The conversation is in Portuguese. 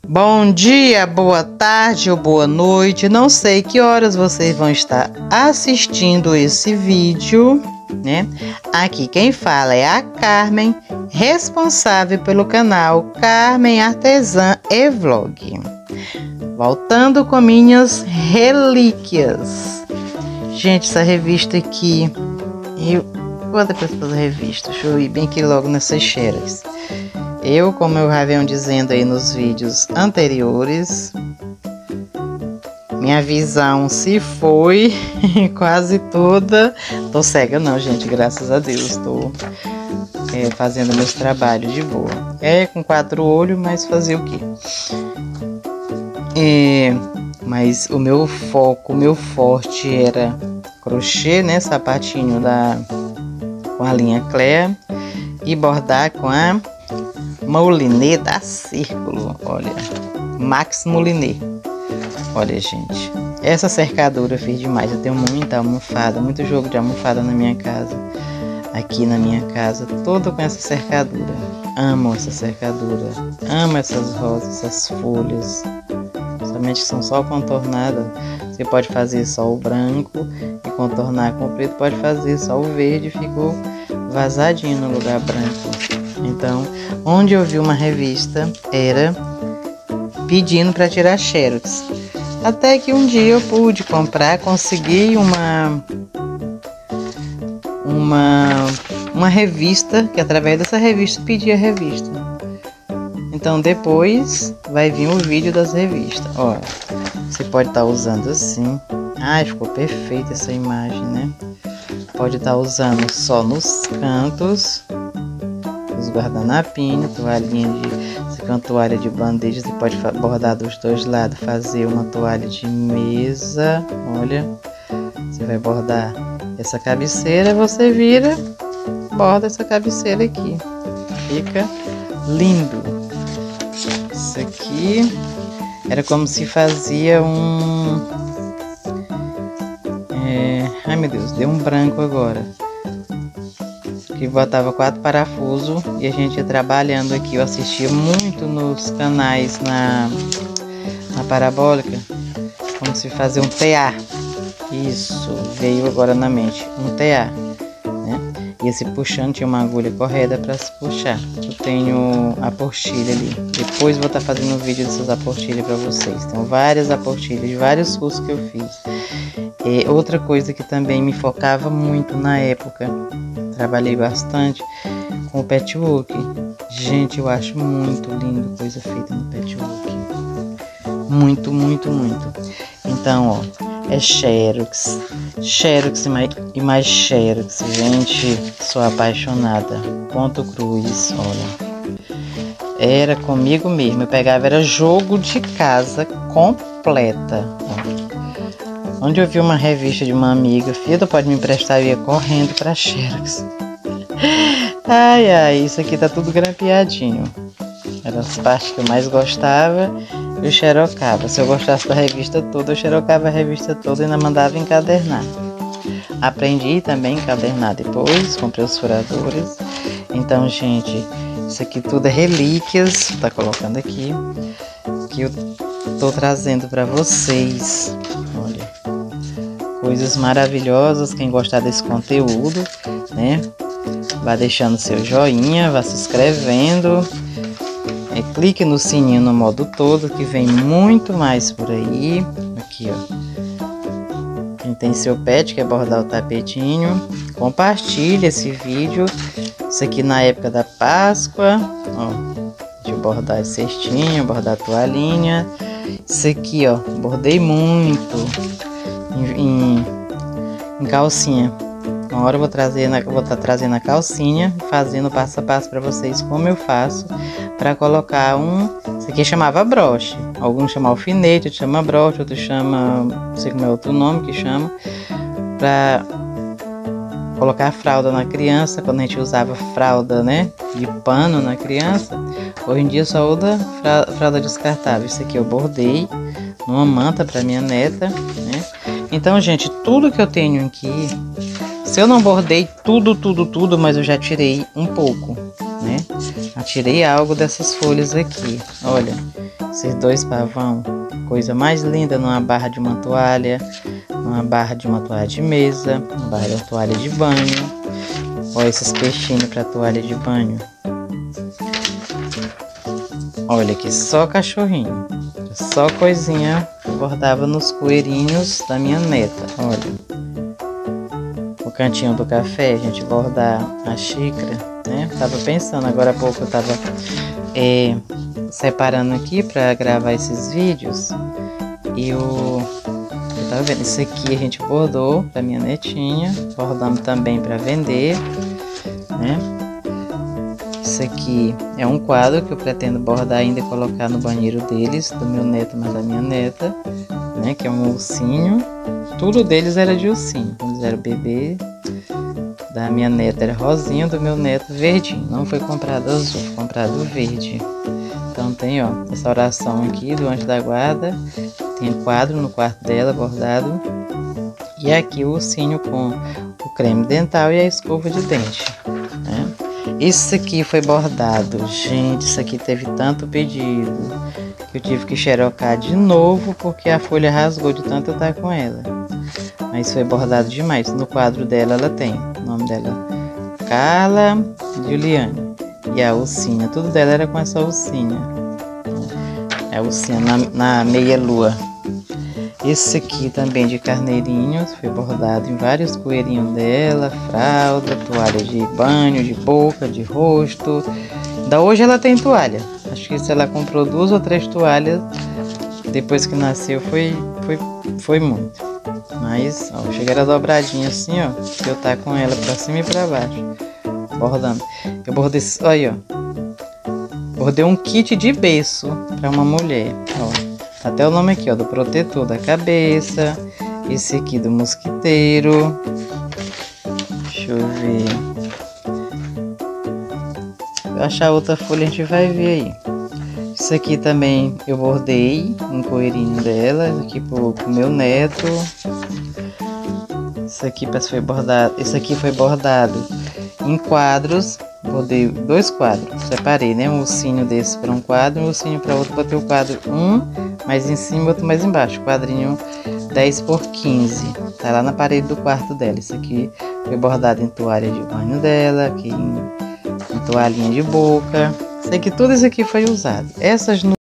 Bom dia, boa tarde ou boa noite, não sei que horas vocês vão estar assistindo esse vídeo, né? Aqui quem fala é a Carmen, responsável pelo canal Carmen Artesã e Vlog. Voltando com minhas relíquias. Gente, essa revista aqui, eu vou depois fazer a revista, deixa eu ir bem aqui logo nessas xeras. Como eu já venho dizendo aí nos vídeos anteriores, minha visão se foi quase toda. Tô cega não, gente, graças a Deus. Tô fazendo meus trabalhos de boa. Com 4 olhos, mas fazer o quê? Mas o meu foco, o meu forte era crochê, né? Sapatinho com a linha Clea e bordar com a Moulinet da Círculo, olha, Max Moulinet. Olha, gente, essa cercadura eu fiz demais. Eu tenho muita almofada, muito jogo de almofada na minha casa. Aqui na minha casa, toda com essa cercadura. Amo essa cercadura, amo essas rosas, essas folhas. Somente que são só contornadas. Você pode fazer só o branco e contornar com o preto. Pode fazer só o verde, ficou vazadinho no lugar branco. Então, onde eu vi uma revista, era pedindo para tirar xerox. Até que um dia eu pude comprar, consegui uma revista, que através dessa revista pedi a revista. Então depois vai vir o vídeo das revistas. Olha, você pode estar usando assim. Ai, ficou perfeita essa imagem, né? Pode estar usando só nos cantos, os guardanapinhos, toalhinha se for uma toalha de bandeja, você pode bordar dos dois lados, fazer uma toalha de mesa. Olha, você vai bordar essa cabeceira, você vira, borda essa cabeceira aqui, fica lindo. Isso aqui era como se fazia ai meu Deus, deu um branco agora. Que botava 4 parafusos e a gente ia trabalhando aqui. Eu assistia muito nos canais na parabólica, como se fazer um tear. Isso, veio agora na mente, um tear, né? E esse puxando tinha uma agulha correta para se puxar. Eu tenho a apostila ali. Depois vou estar fazendo um vídeo dessas apostilhas para vocês. Tenho várias apostilhas de vários cursos que eu fiz. Outra coisa que também me focava muito na época, trabalhei bastante com o patchwork. Gente, eu acho muito lindo coisa feita no patchwork. Muito, muito, muito. Então, ó, é xerox e mais xerox. Gente, sou apaixonada. Ponto cruz, olha. Era comigo mesmo. Eu pegava, era jogo de casa completa. Ó. Onde eu vi uma revista de uma amiga, filha, tu pode me emprestar, eu ia correndo pra xerox. Ai, ai, isso aqui tá tudo grampeadinho. Eram as partes que eu mais gostava, eu xerocava. Se eu gostasse da revista toda, eu xerocava a revista toda e ainda mandava encadernar. Aprendi também a encadernar depois, comprei os furadores. Então, gente, isso aqui tudo é relíquias, tá colocando aqui, que eu tô trazendo pra vocês. Olha, coisas maravilhosas. Quem gostar desse conteúdo, né, vai deixando seu joinha, vai se inscrevendo, clique no sininho no modo todo, que vem muito mais por aí. Aqui, ó, quem tem seu pet, quer bordar o tapetinho, compartilhe esse vídeo. Isso aqui na época da Páscoa, ó, de bordar esse cestinho, bordar a toalhinha. Isso aqui, ó, bordei muito em calcinha. Uma hora eu vou estar trazendo a calcinha, fazendo passo a passo para vocês como eu faço para colocar isso aqui chamava broche. Alguns chamam alfinete, outros chamam broche, outros chamam, não sei como é outro nome que chama, para colocar a fralda na criança. Quando a gente usava fralda, né, de pano na criança, hoje em dia só usa fralda descartável. Isso aqui eu bordei numa manta para minha neta, né? Então, gente, tudo que eu tenho aqui, se eu não bordei tudo, mas eu já tirei um pouco, né? Eu tirei algo dessas folhas aqui. Olha, esses dois pavão, coisa mais linda numa barra de uma toalha, numa barra de uma toalha de mesa, numa barra de uma toalha de banho. Olha esses peixinhos para toalha de banho. Olha aqui, só cachorrinho, só coisinha que eu bordava nos coelhinhos da minha neta. Olha, o cantinho do café, a gente bordar a xícara, né? Tava pensando, agora há pouco eu tava separando aqui para gravar esses vídeos. E eu tava vendo, isso aqui a gente bordou pra minha netinha, bordamos também para vender, né? Isso aqui é um quadro que eu pretendo bordar ainda e colocar no banheiro deles, do meu neto, mas da minha neta, né? Que é um ursinho. Tudo deles era de ursinho, quando eles eram bebê. Da minha neta era rosinha, do meu neto verdinho. Não foi comprado azul, foi comprado verde. Então tem, ó, essa oração aqui do anjo da guarda. Tem quadro no quarto dela, bordado. E aqui o ursinho com o creme dental e a escova de dente, né? Isso aqui foi bordado, gente, isso aqui teve tanto pedido que eu tive que xerocar de novo porque a folha rasgou de tanto eu estar com ela. Mas foi bordado demais. No quadro dela ela tem o nome dela, Carla Juliane, e a ursinha, tudo dela era com essa ursinha. É a ursinha na meia lua. Esse aqui também de carneirinhos, foi bordado em vários coelhinhos dela, fralda, toalha de banho, de boca, de rosto. Da hoje ela tem toalha. Acho que se ela comprou 2 ou 3 toalhas, depois que nasceu foi muito. Mas, ó, chegaram dobradinha assim, ó, que eu tá com ela pra cima e pra baixo, bordando. Eu bordei, olha, ó, bordei um kit de berço pra uma mulher, ó. Até o nome aqui, ó, do protetor da cabeça. Esse aqui do mosquiteiro. Deixa eu ver. Se eu achar outra folha, a gente vai ver aí. Isso aqui também eu bordei um coelhinho dela. Aqui pro meu neto. Isso aqui foi bordado. Esse aqui foi bordado em quadros. Bordei 2 quadros. Separei, né? Um ursinho desse para um quadro, um ursinho para outro. Botei o quadro mais em cima, outro mais embaixo. Quadrinho 10 por 15. Tá lá na parede do quarto dela. Isso aqui foi bordado em toalha de banho dela, aqui em toalhinha de boca. Sei que tudo isso aqui foi usado. Essas